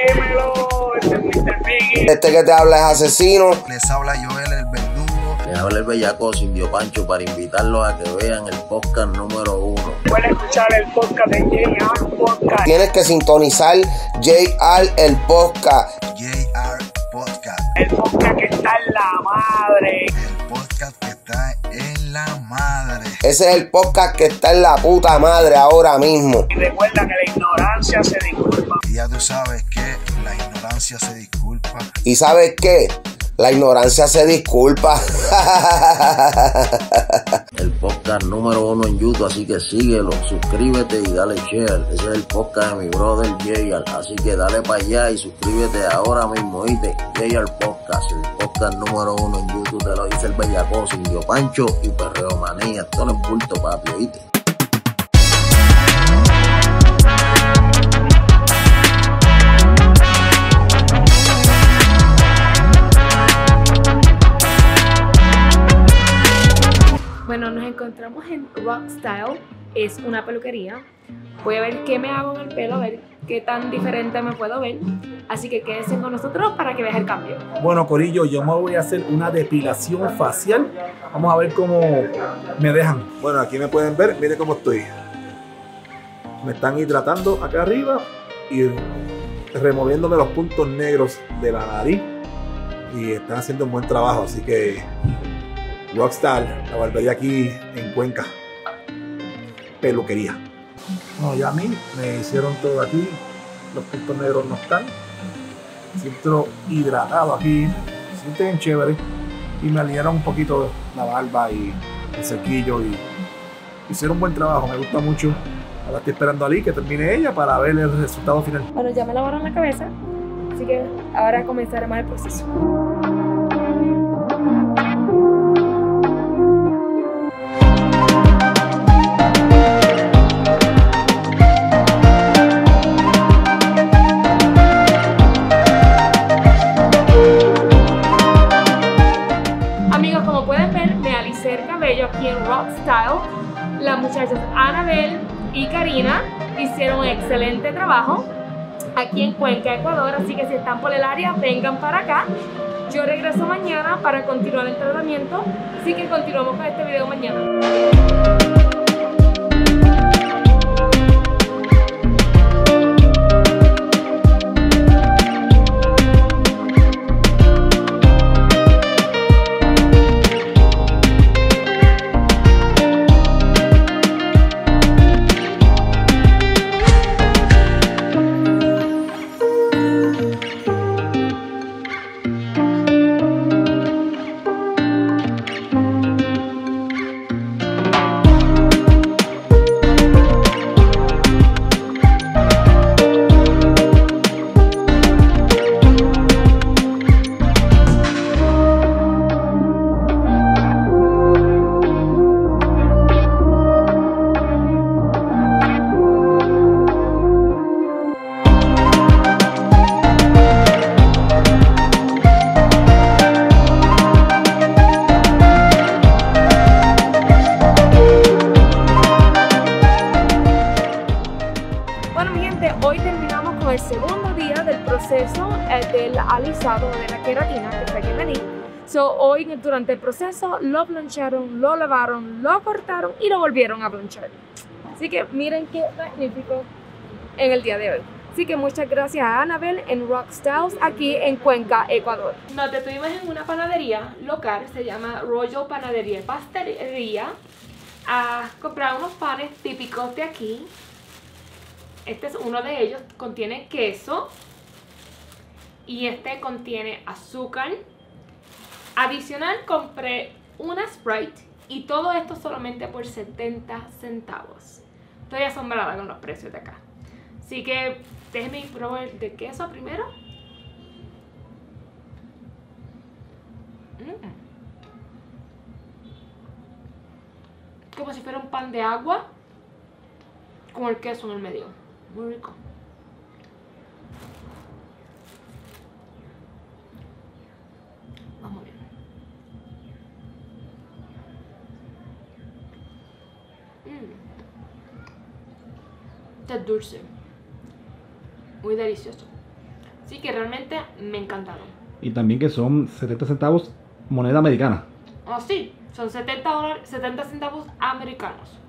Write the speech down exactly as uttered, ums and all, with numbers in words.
Dímelo, este es mister Biggie. Este que te habla es Asesino. Les habla Joel el Verdugo. Les habla el bellacoso Indio Pancho para invitarlos a que vean el podcast número uno. Pueden escuchar el podcast de J R Podcast. Tienes que sintonizar J R el podcast. J R Podcast. El podcast que está en la madre. El podcast que está en la madre. Ese es el podcast que está en la puta madre ahora mismo. Y recuerda que la ignorancia se disculpa. Y ya tú sabes que la ignorancia se disculpa. ¿Y sabes qué? La ignorancia se disculpa. El podcast número uno en YouTube, así que síguelo, suscríbete y dale share. Ese es el podcast de mi brother J R, así que dale para allá y suscríbete ahora mismo, ¿oíste? J R Podcast, el podcast número uno en YouTube, te lo dice el bellacoso Indio Pancho y Perreo Manía. Esto no es bulto, papi, ¿oíste? Bueno, nos encontramos en Rock Style, es una peluquería. Voy a ver qué me hago en el pelo, a ver qué tan diferente me puedo ver. Así que quédense con nosotros para que veas el cambio. Bueno, corillo, yo me voy a hacer una depilación facial. Vamos a ver cómo me dejan. Bueno, aquí me pueden ver, miren cómo estoy. Me están hidratando acá arriba y removiéndome los puntos negros de la nariz. Y están haciendo un buen trabajo, así que Rockstar, la barbería aquí en Cuenca, peluquería. No, ya a mí me hicieron todo aquí, los puntos negros no están, siento hidratado aquí, se siente bien chévere y me alinearon un poquito la barba y el cerquillo y hicieron un buen trabajo, me gusta mucho. Ahora estoy esperando a Ali que termine ella para ver el resultado final. Bueno, ya me lavaron la cabeza, así que ahora comenzaremos el proceso. Aquí en Rock Style, las muchachas Anabel y Karina hicieron un excelente trabajo aquí en Cuenca, Ecuador, así que si están por el área, vengan para acá. Yo regreso mañana para continuar el tratamiento, así que continuamos con este video mañana. Hoy terminamos con el segundo día del proceso eh, del alisado de la queratina que fue que venir. So, hoy durante el proceso lo plancharon, lo lavaron, lo cortaron y lo volvieron a planchar. Así que miren qué magnífico en el día de hoy. Así que muchas gracias a Anabel en Rock Styles aquí en Cuenca, Ecuador. Nos detuvimos en una panadería local, se llama Royal Panadería y Pastelería, a comprar unos panes típicos de aquí. Este es uno de ellos, contiene queso y este contiene azúcar. Adicional compré una Sprite y todo esto solamente por setenta centavos. Estoy asombrada con los precios de acá. Así que déjenme probar el de queso primero. Mm. Como si fuera un pan de agua con el queso en el medio. Muy rico. Vamos bien. Mm. Está dulce. Muy delicioso. Sí, que realmente me encantaron. Y también que son setenta centavos moneda americana. Oh, sí, son setenta, dólares, setenta centavos americanos.